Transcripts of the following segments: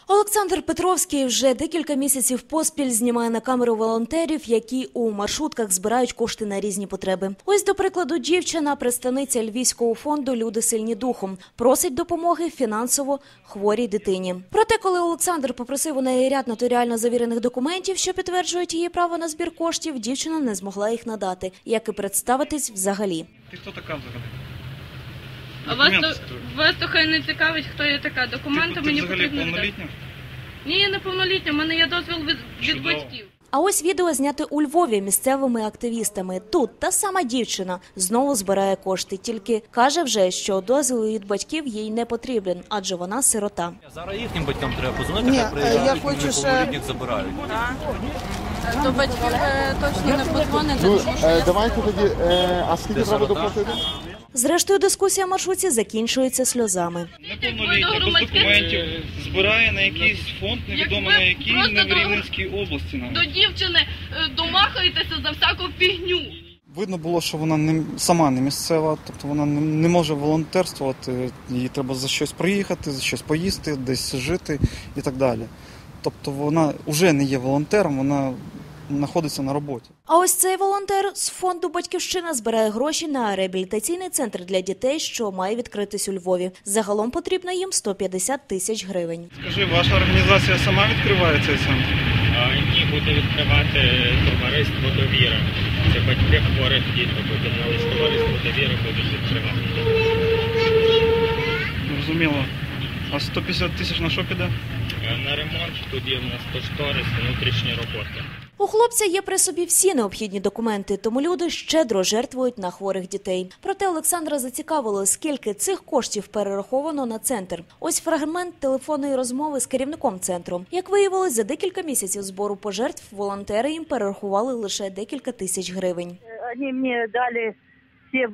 Олександр Петровський вже декілька місяців поспіль знімає на камеру волонтерів, які у маршрутках збирають кошти на різні потреби. Ось, до прикладу, дівчина, представниця Львівського фонду «Люди сильні духом», просить допомоги фінансово хворій дитині. Проте, коли Олександр попросив у неї ряд нотаріально завірених документів, що підтверджують її право на збір коштів, дівчина не змогла їх надати, як і представитись взагалі. Ти хто така взагалі? А вас то хай не цікавить, хто я така. Документи мені потрібно. Ти взагалі повнолітня? Ні, я не повнолітня, в мене є дозвіл від батьків. А ось відео зняте у Львові місцевими активістами. Тут та сама дівчина знову збирає кошти, тільки каже вже, що дозвіл від батьків їй не потрібен, адже вона сирота. Зараз їхнім батькам треба позвонити, хай приїжджають, неповнолітніх забирають. До батьків точно не подзвонити. Давайте тоді, а скільки треба доплатити? Зрештою, дискусія в маршрутці закінчується сльозами. Неповнолітня, без документів, збирає на якийсь фонд, невідомо на який, не в Рівненській області навіть. До дівчини домахаєтеся за всяку фігню. Видно було, що вона сама не місцева, тобто вона не може волонтерствувати, їй треба за щось приїхати, за щось поїсти, десь жити і так далі. Тобто вона вже не є волонтером, вона знаходиться на роботі. А ось цей волонтер з фонду «Батьківщина» збирає гроші на реабілітаційний центр для дітей, що має відкритись у Львові. Загалом потрібно їм 150 тисяч гривень. Скажи, ваша організація сама відкриває цей центр? Ні, буде відкривати товариство «Довіра». Це батьки хворих діток, об'єднались товариство «Довіра», будуть відкривати. Зрозуміло. А 150 тисяч на що піде? На ремонт, тут є в нас кошторис, внутрішні роботи. У хлопця є при собі всі необхідні документи, тому люди щедро жертвують на хворих дітей. Проте Олександра зацікавило, скільки цих коштів перераховано на центр. Ось фрагмент телефонної розмови з керівником центру. Як виявилось, за декілька місяців збору пожертв волонтери їм перерахували лише декілька тисяч гривень. Вони мені дали всі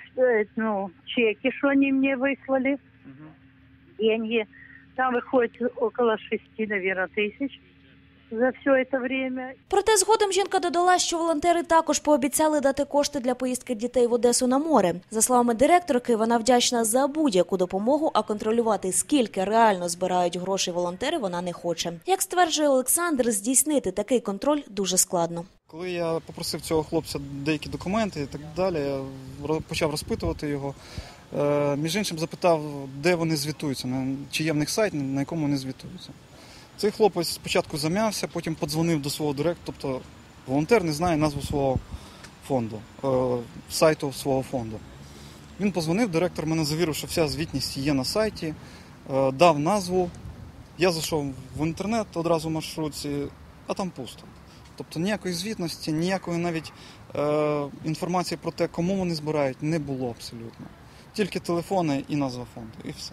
чеки, що вони мені вислали. Деньги. Там виходить около 6, наверное, тисяч за все це время. Проте згодом жінка додала, що волонтери також пообіцяли дати кошти для поїздки дітей в Одесу на море. За словами директорки, вона вдячна за будь-яку допомогу, а контролювати, скільки реально збирають грошей волонтери, вона не хоче. Як стверджує Олександр, здійснити такий контроль дуже складно. Коли я попросив цього хлопця деякі документи і так далі, я почав розпитувати його. Між іншим запитав, де вони звітуються, чи є в них сайт, на якому вони звітуються. Цей хлопець спочатку зам'явся, потім подзвонив до свого директора, тобто волонтер не знає назву свого фонду, сайту свого фонду. Він подзвонив, директор мене завірив, що вся звітність є на сайті, дав назву. Я зайшов в інтернет одразу в маршрутці, а там пусто. Тобто ніякої звітності, ніякої навіть інформації про те, кому вони збирають, не було абсолютно. Тільки телефони і назва фонду, і все.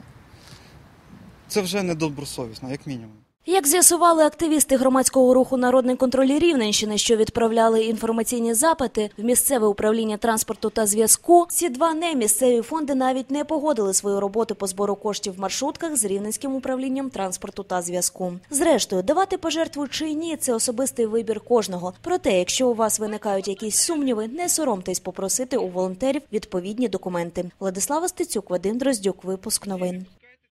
Це вже недобросовісно, як мінімум. Як з'ясували активісти громадського руху «Народний контроль» Рівненщини, що відправляли інформаційні запити в місцеве управління транспорту та зв'язку, ці два немісцеві фонди навіть не погодили свою роботу по збору коштів в маршрутках з Рівненським управлінням транспорту та зв'язку. Зрештою, давати пожертву чи ні – це особистий вибір кожного. Проте, якщо у вас виникають якісь сумніви, не соромтесь попросити у волонтерів відповідні документи. Владислава Стецюк, Вадим Дроздюк, випуск новин.